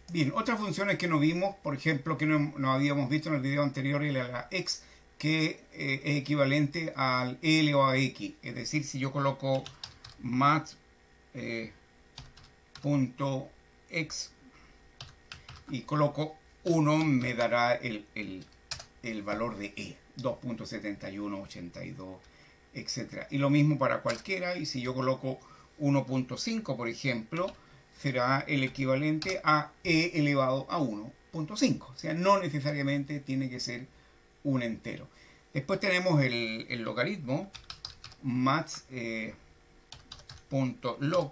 Bien, otras funciones que no vimos, por ejemplo, que no habíamos visto en el video anterior, era la x, que es equivalente al L o a X. Es decir, si yo coloco mat.x y coloco 1, me dará el valor de E, 2.7182, etc. Y lo mismo para cualquiera, y si yo coloco 1.5, por ejemplo, será el equivalente a E elevado a 1.5. O sea, no necesariamente tiene que ser un entero. Después tenemos el logaritmo, maths.log,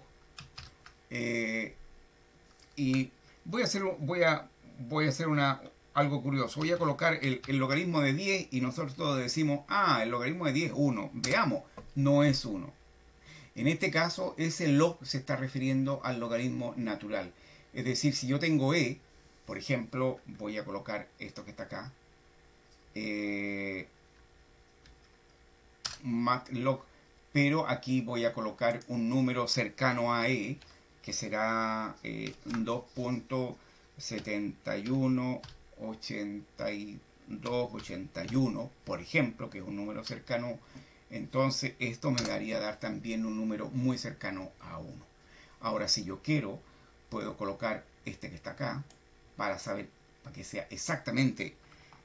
y voy a hacer algo curioso. Voy a colocar el logaritmo de 10 y nosotros decimos, el logaritmo de 10 es 1. Veamos, no es 1. En este caso, ese log se está refiriendo al logaritmo natural. Es decir, si yo tengo e, por ejemplo, voy a colocar esto que está acá, matlog, pero aquí voy a colocar un número cercano a e, que será 2.718281, por ejemplo, que es un número cercano. Entonces esto me daría dar también un número muy cercano a 1. Ahora, si yo quiero, puedo colocar este que está acá para saber, para que sea exactamente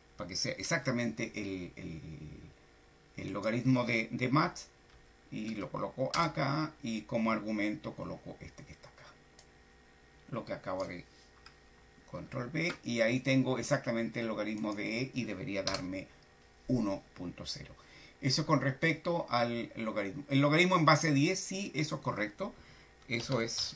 el logaritmo de mat, y lo coloco acá, y como argumento coloco este que está acá, lo que acabo de control B, y ahí tengo exactamente el logaritmo de E y debería darme 1.0. Eso con respecto al logaritmo. El logaritmo en base 10, sí, eso es correcto. Eso es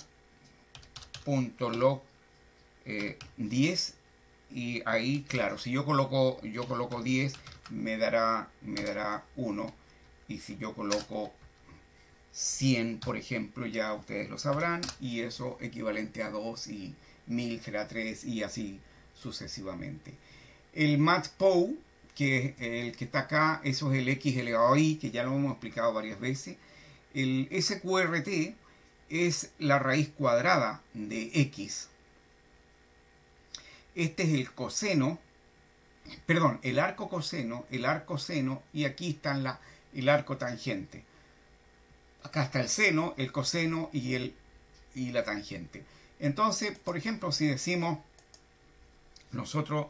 math.log 10. Y ahí, claro, si yo coloco 10, me dará 1. Y si yo coloco 100, por ejemplo, ya ustedes lo sabrán. Y eso equivalente a 2, y 1000 será 3, y así sucesivamente. El matplotlg, que es el que está acá, eso es el x elevado a i, que ya lo hemos explicado varias veces. El sqrt es la raíz cuadrada de x. Este es el coseno, perdón, el arco coseno, el arco seno, y aquí está el arco tangente. Acá está el seno, el coseno y la tangente. Entonces, por ejemplo, si decimos nosotros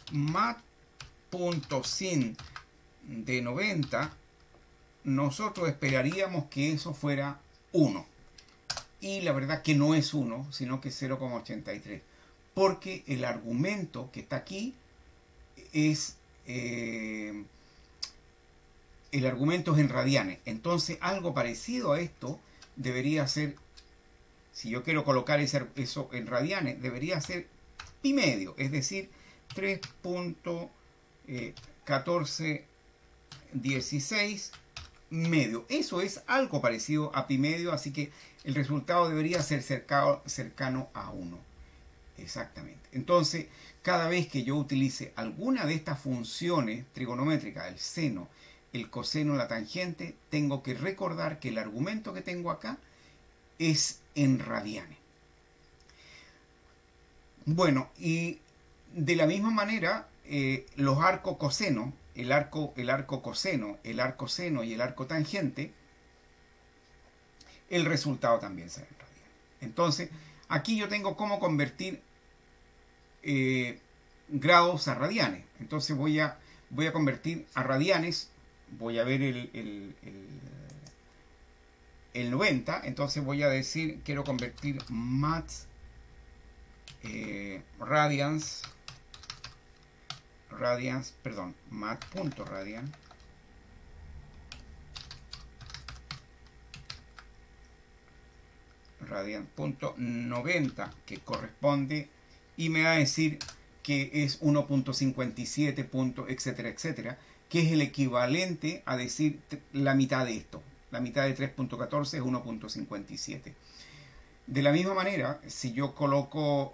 mat.sin de 90, nosotros esperaríamos que eso fuera 1. Y la verdad que no es 1, sino que es 0,83. Porque el argumento que está aquí es... el argumento es en radianes. Entonces, algo parecido a esto debería ser, si yo quiero colocar eso en radianes, debería ser pi medio, es decir, 3.1416 medio. Eso es algo parecido a pi medio, así que el resultado debería ser cercano a 1. Exactamente. Entonces, cada vez que yo utilice alguna de estas funciones trigonométricas, el seno, el coseno, la tangente, tengo que recordar que el argumento que tengo acá es en radianes. Bueno, y de la misma manera, los arcos cosenos, el arco coseno, el arco seno y el arco tangente, el resultado también será en radianes. Entonces, aquí yo tengo cómo convertir grados a radianes. Entonces voy a convertir a radianes. Voy a ver el 90. Entonces voy a decir, quiero convertir math radians, perdón, math.radian radian.90, que corresponde, y me va a decir que es 1.57, etcétera, etcétera, que es el equivalente a decir la mitad de esto. La mitad de 3.14 es 1.57. De la misma manera, si yo coloco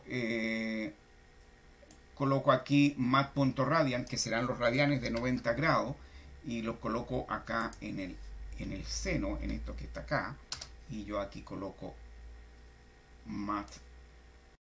aquí mat.radian, que serán los radianes de 90 grados, y los coloco acá en el seno, en esto que está acá, y yo aquí coloco mat